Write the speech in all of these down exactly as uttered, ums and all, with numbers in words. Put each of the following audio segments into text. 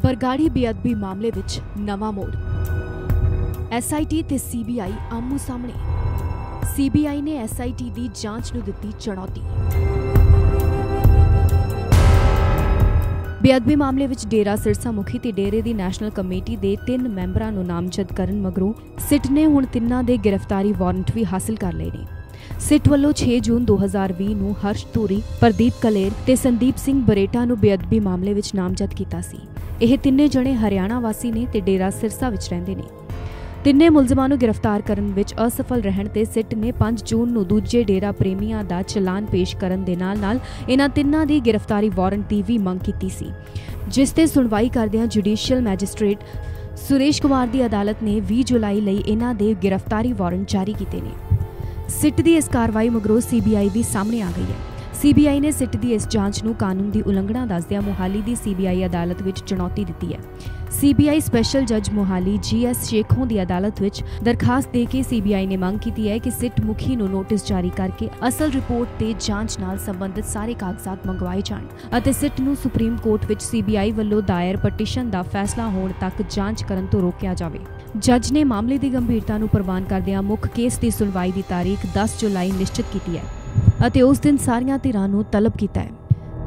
बरगाड़ी बेअदबी मामले विच नवां मोड़। एस आई टी ते सी बी आई आमू सामने। सी बी आई ने एस आई टी दी जांच नूं दित्ती चुनौती। बेअदबी मामले विच डेरा सिरसा मुखी ते डेरे दी नैशनल कमेटी दे तीन मैंबरां नूं नामजद करन मगरों सिट ने हुण तिन्नां दे गिरफ्तारी वारंट भी हासिल कर लए ने। सिट ਵੱਲੋਂ छे जून दो हज़ार भी ਨੂੰ ਹਰਸ਼ ਧੂਰੀ, ਪ੍ਰਦੀਪ ਕਲੇਰ ਤੇ ਸੰਦੀਪ ਸਿੰਘ ਬਰੇਟਾ ਨੂੰ ਬੇਅਦਬੀ ਮਾਮਲੇ ਵਿੱਚ ਨਾਮਜ਼ਦ ਕੀਤਾ ਸੀ। ਇਹ ਤਿੰਨੇ ਜਣੇ ਹਰਿਆਣਾ ਵਾਸੀ ਨੇ ਤੇ ਡੇਰਾ ਸਿਰਸਾ ਵਿੱਚ ਰਹਿੰਦੇ ਨੇ। ਤਿੰਨੇ ਮੁਲਜ਼ਮਾਂ ਨੂੰ ਗ੍ਰਿਫਤਾਰ ਕਰਨ ਵਿੱਚ ਅਸਫਲ ਰਹਿਣ ਤੇ ਸਿਟ ਨੇ ਪੰਜ ਜੂਨ ਨੂੰ ਦੂਜੇ ਡੇਰਾ ਪ੍ਰੇਮੀਆਂ ਦਾ ਚਲਾਨ ਪੇਸ਼ ਕਰਨ ਦੇ ਨਾਲ-ਨਾਲ ਇਹਨਾਂ ਤਿੰਨਾਂ ਦੀ ਗ੍ਰਿਫਤਾਰੀ ਵਾਰੰਟ ਦੀ ਵੀ ਮੰਗ ਕੀਤੀ ਸੀ, ਜਿਸ ਤੇ ਸੁਣਵਾਈ ਕਰਦਿਆਂ ਜੁਡੀਸ਼ੀਅਲ ਮੈਜਿਸਟ੍ਰੇਟ ਸੁਰੇਸ਼ ਕੁਮਾਰ ਦੀ ਅਦਾਲਤ ਨੇ ਵੀਹ ਜੁਲਾਈ ਲਈ ਇਹਨਾਂ ਦੇ ਗ੍ਰਿਫਤਾਰੀ ਵਾਰੰਟ ਜਾਰੀ ਕੀਤੇ ਨੇ। सिट की इस कार्रवाई मगरों सी बी आई भी सामने आ गई है। सी बी आई ने सिट की इस जांच नूं कानून की उलंघना दसदिआं मोहाली की सी बी आई अदालत विच चुनौती दी है। सी बी आई स्पैशल जज मोहाली जी एस शेखों की अदालत विच दरखास्त दे के सी बी आई ने मांग की है कि सिट मुखी नूं नोटिस जारी करके असल रिपोर्ट ते जांच नाल संबंधित सारे कागजात मंगवाए जाण अते सिट नूं सुप्रीम कोर्ट विच सी बी आई वल्लों दायर पटिशन का फैसला होण तक जांच करन तो रोकिया जावे। जज ने मामले की गंभीरता नूं प्रवान करदिआं मुख केस की सुनवाई की तारीख दस जुलाई निश्चित की है अते उस दिन सारियां धिरां नूं तलब किया है।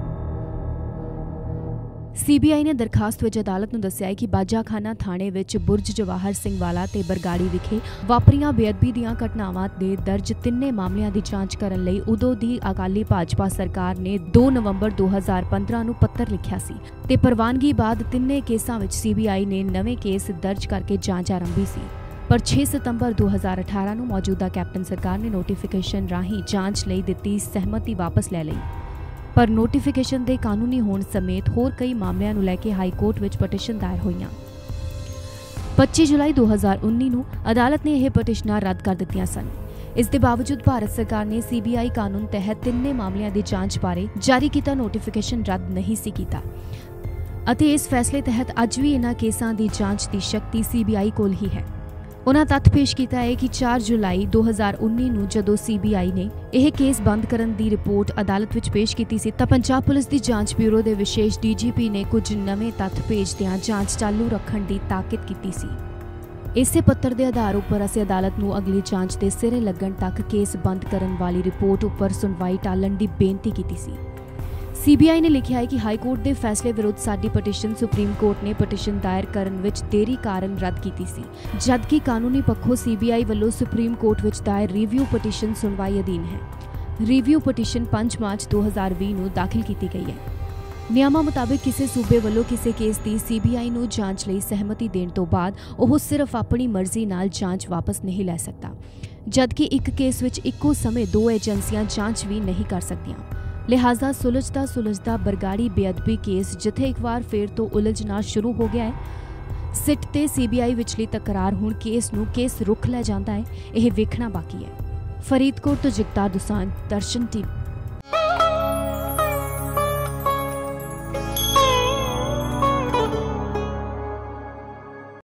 सी बी आई ने दरखास्त विच अदालत नूं दस्सिआ कि बाजाखाना थाणे विच बुरज जवाहर सिंह वाला ते बरगाड़ी विखे वापरीआं बेअदबी दीआं घटनावां दे दर्ज तिन्ने मामलिਆਂ ਦੀ ਜਾਂਚ ਕਰਨ ਲਈ ਉਦੋਂ ਦੀ ਅਕਾਲੀ ਭਾਜਪਾ ਸਰਕਾਰ ਨੇ दो नवंबर दो हज़ार पंद्रह ਨੂੰ ਪੱਤਰ ਲਿਖਿਆ ਸੀ ਤੇ ਪ੍ਰਵਾਨਗੀ ਬਾਅਦ ਤਿੰਨੇ ਕੇਸਾਂ ਵਿੱਚ ਸੀ ਬੀ ਆਈ ਨੇ ਨਵੇਂ ਕੇਸ ਦਰਜ ਕਰਕੇ ਜਾਂਚ ਆਰੰਭੀ ਸੀ। पर छे सितंबर दो हज़ार अठारह ਨੂੰ ਮੌਜੂਦਾ ਕੈਪਟਨ ਸਰਕਾਰ ਨੇ ਨੋਟੀਫਿਕੇਸ਼ਨ ਰਾਹੀਂ ਜਾਂਚ ਲਈ ਦਿੱਤੀ ਸਹਿਮਤੀ ਵਾਪਸ ਲੈ ਲਈ। पर नोटिफिकेशन के कानूनी होने समेत होर कई मामलों को लैके हाई कोर्ट में पटिशन दायर हुई। पच्चीस जुलाई दो हज़ार उन्नीस ਨੂੰ अदालत ने यह पटिशनां रद्द कर दित्तियां सन। इस दे बावजूद भारत सरकार ने सी बी आई कानून तहत तिन्ने मामलों की जांच बारे जारी किया नोटिफिकेशन रद्द नहीं सी कीता अते इस फैसले तहत अज भी इन्हां केसां की जांच की शक्ति सी बी आई कोल ही है। उन्हां तत्थ पेश किया है कि चार जुलाई दो हज़ार उन्नीस ਨੂੰ ਜਦੋਂ सी बी आई ने यह केस बंद करन ਦੀ रिपोर्ट अदालत विच पेश की सी तां पंजाब पुलिस की जांच ब्यूरो के विशेष डी जी पी ने कुछ नवे तत्थ भेजदिआं जांच चालू रखण की ताकीद की सी। इसे पत्र के आधार उपर असीं अदालत नूं अगली जांच के सिरे लगण तक केस बंद करन वाली रिपोर्ट उपर सुनवाई टालण की बेनती की सी। सी बी आई ने लिखा है कि हाई कोर्ट के फैसले विरुद्ध साडी पटिशन सुप्रीम कोर्ट ने पटिशन दायर करन विच देरी कारण रद्द की सी, जबकि कानूनी पक्षों सी बी आई वल्लों सुप्रीम कोर्ट विच दायर रिव्यू पटिशन सुनवाई अधीन है। रिव्यू पटिशन पांच मार्च दो हज़ार भी ਨੂੰ दाखिल की गई है। नियमां मुताबिक किसी सूबे वल्लों किसी केस की सी बी आई ਨੂੰ जांच ਲਈ सहमति देण तो बाद ਉਹ सिर्फ अपनी मर्जी नाल जांच वापस नहीं लै सकता, जबकि एक केस विच इक्को समय दो एजेंसियां जांच भी नहीं कर सकदियां। लिहाजा सुलझदा सुलझदा बरगाड़ी बेअदबी केस जिथे एक बार फिर तो उलझना शुरू हो गया है। सिट ते सी बी आई विचली तकरार हुण केस नूं किस रुख लै जांदा है, यह वेखना बाकी है। फरीदकोट तो जगतार दुसान, दर्शन टीवी।